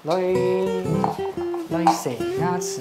来洗牙齿。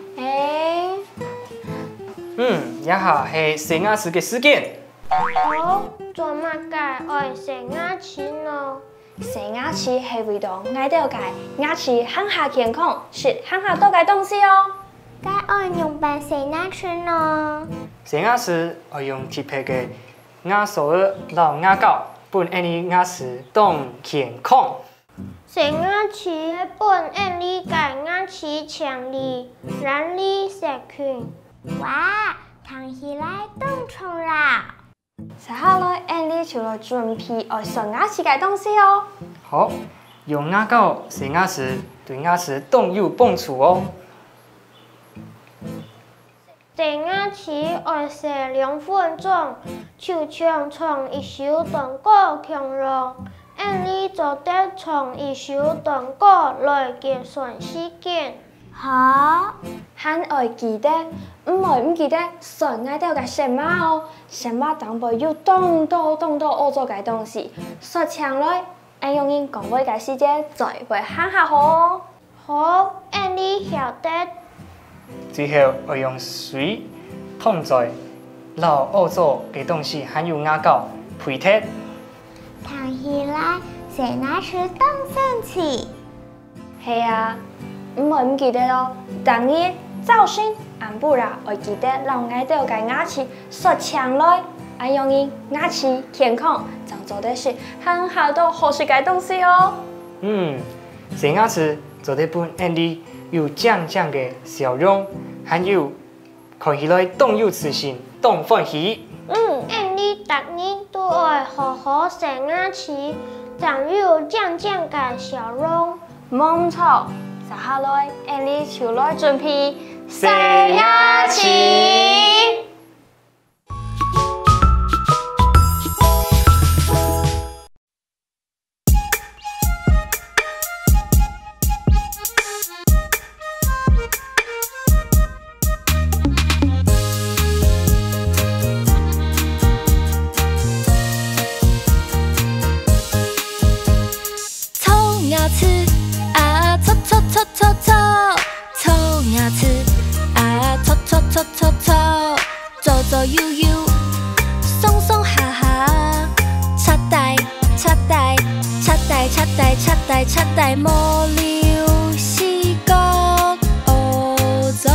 也下是洗牙齿嘅时间。 好，做乜嘅愛洗牙齒呢？ 洗牙齒係為咗愛到嘅牙齒更加健康，食更加多嘅東西哦。 該愛用白洗牙齒呢？ 洗牙齒愛用特別嘅牙刷兒老牙膏，幫你牙齒當健康。 洗牙齒幫你嘅牙齒強力，讓你殺菌。哇，睇起來凍重啦！ 接下來，你就來準備愛洗牙齒嘅東西哦。 好，用牙膏洗牙齒，對牙齒都有幫助哦。 洗牙齒愛洗2分鐘，就像從一小段過強long，你就得從一小段過來計算時間。 嚇，還愛記得，唔記得上愛到嘅什麼哦，什麼當背要當多惡做嘅東西，說長來，用人講話嘅時間再會行下好。 好，你曉得。 最後我用水燙在老惡做嘅東西，還有牙膏配貼。 睇起來洗牙齒當神奇。 係啊。唔記得咯，當然早先不然會記得老愛到嘅牙齒說長來，用人牙齒健康，就做的是很好多好食嘅東西哦。 洗牙齒做得本你有正嘅笑容，還有看起來當有自信，當歡喜。 你逐日都愛好好洗牙齒，才有正嘅笑容。 冇錯。接下來，你就來準備洗牙齒。 抽牙齒。抽牙齒啊，抽，左右右，鬆鬆下下，擦帶，無聊視覺惡做。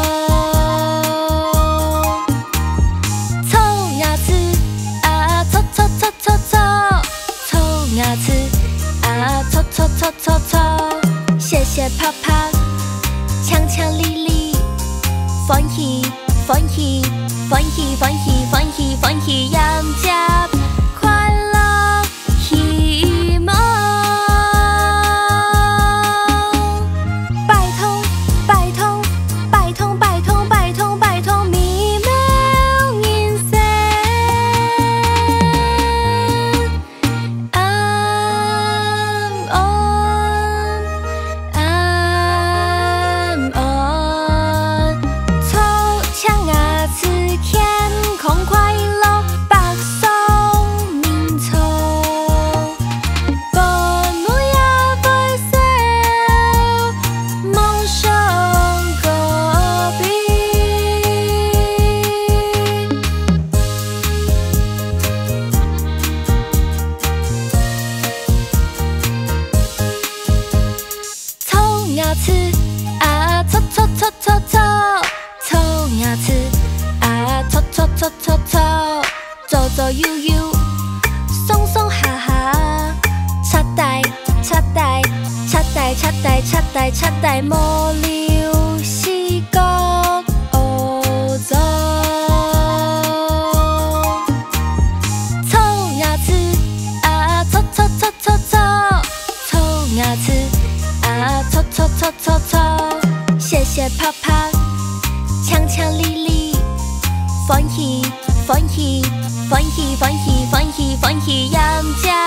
抽牙齒啊，抽牙齒啊，抽，謝謝啪啪。強強力力，歡喜，飲茶快樂希望。拜託，美妙人生。左右右，鬆鬆下下，擦帶，無聊視覺惡做。抽牙齒啊，抽牙齒啊，抽，謝謝啪啪，強強力力，歡喜，飲茶。